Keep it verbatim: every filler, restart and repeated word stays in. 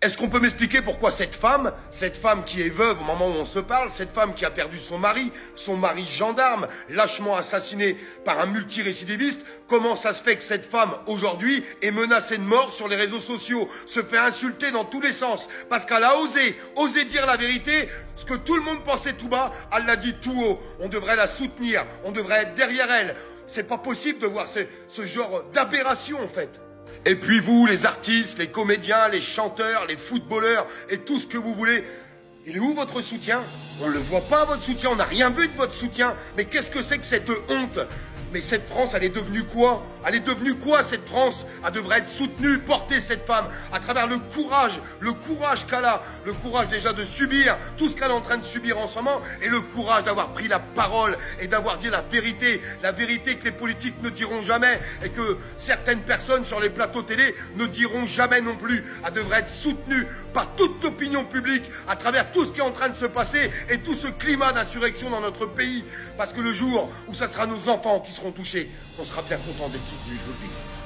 Est-ce qu'on peut m'expliquer pourquoi cette femme, cette femme qui est veuve au moment où on se parle, cette femme qui a perdu son mari, son mari gendarme, lâchement assassiné par un multirécidiviste, comment ça se fait que cette femme, aujourd'hui, est menacée de mort sur les réseaux sociaux, se fait insulter dans tous les sens, parce qu'elle a osé, osé dire la vérité, ce que tout le monde pensait tout bas, elle l'a dit tout haut. On devrait la soutenir, on devrait être derrière elle. C'est pas possible de voir ce, ce genre d'aberration, en fait. Et puis vous, les artistes, les comédiens, les chanteurs, les footballeurs et tout ce que vous voulez, il est où votre soutien? On ne le voit pas, votre soutien, on n'a rien vu de votre soutien. Mais qu'est-ce que c'est que cette honte? Mais cette France, elle est devenue quoi? Elle est devenue quoi, cette France? Elle devrait être soutenue, portée, cette femme, à travers le courage, le courage qu'elle a, le courage déjà de subir tout ce qu'elle est en train de subir en ce moment, et le courage d'avoir pris la parole et d'avoir dit la vérité, la vérité que les politiques ne diront jamais, et que certaines personnes sur les plateaux télé ne diront jamais non plus. Elle devrait être soutenue par toute l'opinion publique, à travers tout ce qui est en train de se passer, et tout ce climat d'insurrection dans notre pays. Parce que le jour où ça sera nos enfants qui seront touchés, on sera bien content d'être soutenus, je vous le dis.